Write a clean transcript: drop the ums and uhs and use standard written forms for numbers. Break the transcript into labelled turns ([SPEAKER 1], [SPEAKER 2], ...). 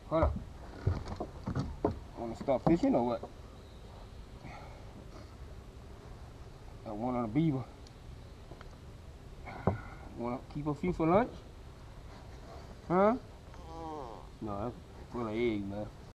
[SPEAKER 1] Hold up. Wanna start fishing or what? I want on a beaver. Wanna keep a few for lunch? Huh? No, that's full of eggs, man.